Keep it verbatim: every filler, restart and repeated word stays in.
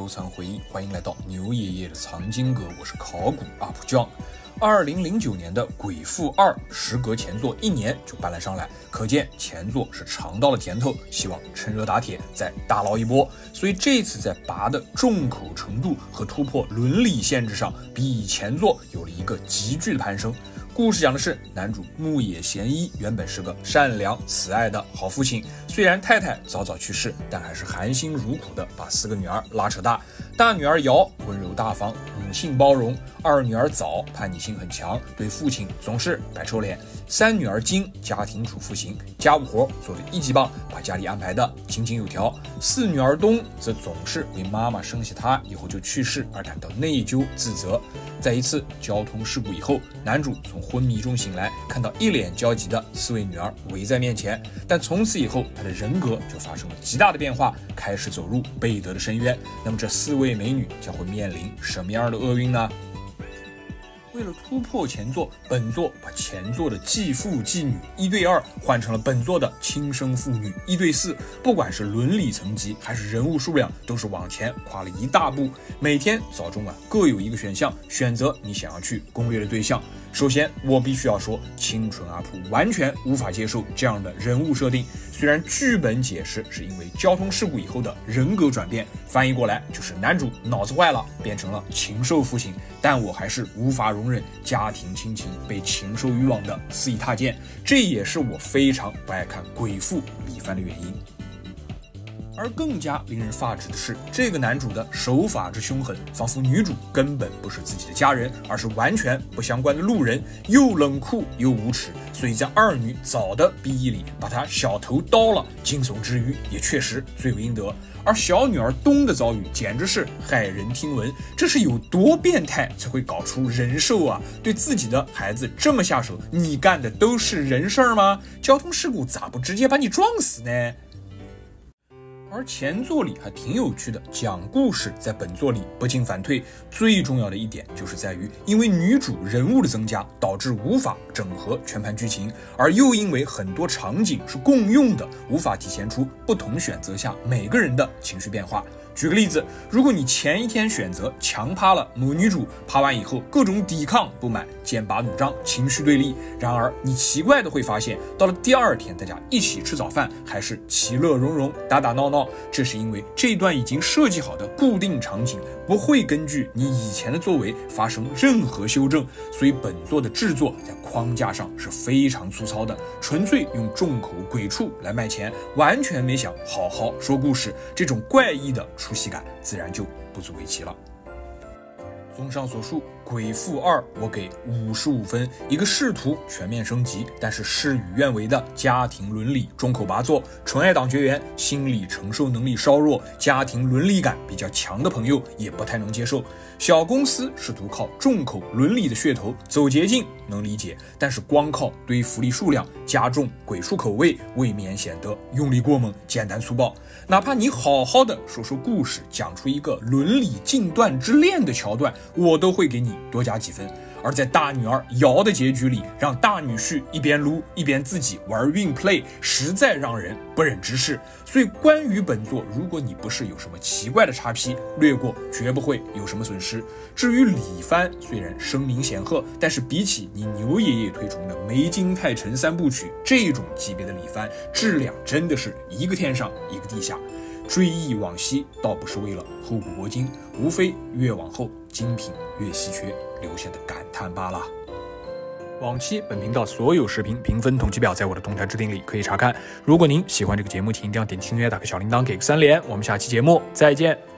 收藏回忆，欢迎来到牛爷爷的藏经阁，我是考古 U P 酱。二零零九年的《鬼父二》时隔前作一年就搬了上来，可见前作是尝到了甜头，希望趁热打铁再大捞一波。所以这次在拔的重口程度和突破伦理限制上，比以前作有了一个急剧的攀升。故事讲的是男主牧野贤一原本是个善良慈爱的好父亲，虽然太太早早去世，但还是含辛茹苦的把四个女儿拉扯大。大女儿瑶温柔大方，母性包容；二女儿早叛逆性很强，对父亲总是摆臭脸；三女儿金家庭主妇型，家务活做得一级棒，把家里安排的井井有条；四女儿冬则总是为妈妈生下她以后就去世而感到内疚自责。在一次交通事故以后，男主从昏迷中醒来，看到一脸焦急的四位女儿围在面前，但从此以后他的人格就发生了极大的变化，开始走入贝德的深渊。那么这四位美女将会面临什么样的厄运呢？为了突破前作，本作把前作的继父继女一对二换成了本作的亲生父女一对四，不管是伦理层级还是人物数量，都是往前跨了一大步。每天早中晚各有一个选项，选择你想要去攻略的对象。首先我必须要说，清纯阿普完全无法接受这样的人物设定。虽然剧本解释是因为交通事故以后的人格转变，翻译过来就是男主脑子坏了，变成了禽兽父亲，但我还是无法容忍家庭亲情被禽兽欲望的肆意踏践，这也是我非常不爱看鬼父李帆的原因。而更加令人发指的是，这个男主的手法之凶狠，仿佛女主根本不是自己的家人，而是完全不相关的路人，又冷酷又无耻，所以在二女早的 B E 里把他小头刀了，惊悚之余也确实罪有应得。而小女儿冬的遭遇简直是骇人听闻，这是有多变态才会搞出人兽啊？对自己的孩子这么下手，你干的都是人事儿吗？交通事故咋不直接把你撞死呢？而前作里还挺有趣的，讲故事在本作里不进反退，最重要的一点就是在于，因为女主人物的增加，导致无法整合全盘剧情，而又因为很多场景是共用的，无法体现出不同选择下每个人的情绪变化。举个例子，如果你前一天选择强趴了某女主，趴完以后各种抵抗不满，剑拔弩张，情绪对立，然而你奇怪的会发现，到了第二天大家一起吃早饭，还是其乐融融，打打闹闹，这是因为这段已经设计好的固定场景不会根据你以前的作为发生任何修正，所以本作的制作在框架上是非常粗糙的，纯粹用重口鬼畜来卖钱，完全没想好好说故事，这种怪异的出戏感自然就不足为奇了。综上所述，《鬼父二》我给五十五分，一个试图全面升级，但是事与愿违的家庭伦理中口拔作，纯爱党绝缘，心理承受能力稍弱，家庭伦理感比较强的朋友也不太能接受。小公司试图靠重口伦理的噱头走捷径能理解，但是光靠堆福利数量加重鬼畜口味，未免显得用力过猛，简单粗暴。哪怕你好好的说说故事，讲出一个伦理禁断之恋的桥段，我都会给你多加几分。而在大女儿瑶的结局里，让大女婿一边撸一边自己玩运 play， 实在让人不忍直视。所以关于本作，如果你不是有什么奇怪的叉 P， 略过绝不会有什么损失。至于李帆，虽然声名显赫，但是比起你牛爷爷推崇的梅津泰臣三部曲这种级别的李帆，质量真的是一个天上一个地下。追忆往昔倒不是为了后古铂金，无非越往后精品越稀缺，留下的感叹罢了。往期本频道所有视频评分统计表在我的动态置顶里可以查看。如果您喜欢这个节目，请一定要点订阅，打开小铃铛，给个三连。我们下期节目再见。